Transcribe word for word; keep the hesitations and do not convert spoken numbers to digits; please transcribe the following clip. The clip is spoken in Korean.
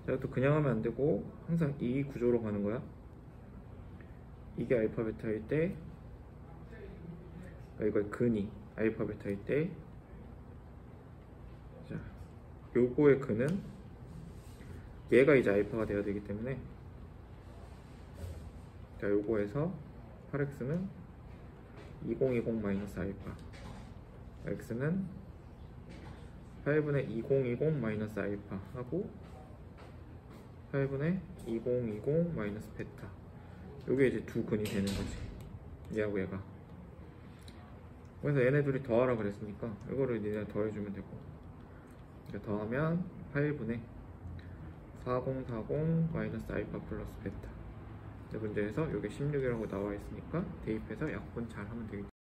자, 또 그냥 하면 안 되고 항상 이 구조로 가는 거야. 이게 알파 베타일 때, 그러니까 이걸 근이 알파 베타일 때, 자, 요거의 근은 얘가 이제 알파가 돼야 되기 때문에, 자, 요거에서 팔 엑스는 이천이십 마이너스 알파, x는 팔분의 이천이십 마이너스 알파 하고 팔분의 이천이십 마이너스 베타. 요게 이제 두 근이 되는 거지, 얘하고 얘가. 그래서 얘네 둘이 더하라 그랬으니까 이거를 니네 더해주면 되고, 그러니까 더하면 팔분의 사천사십 마이너스 알파 플러스 베타. 문제에서 요게 십육이라고 나와 있으니까 대입해서 약분 잘 하면 되겠죠.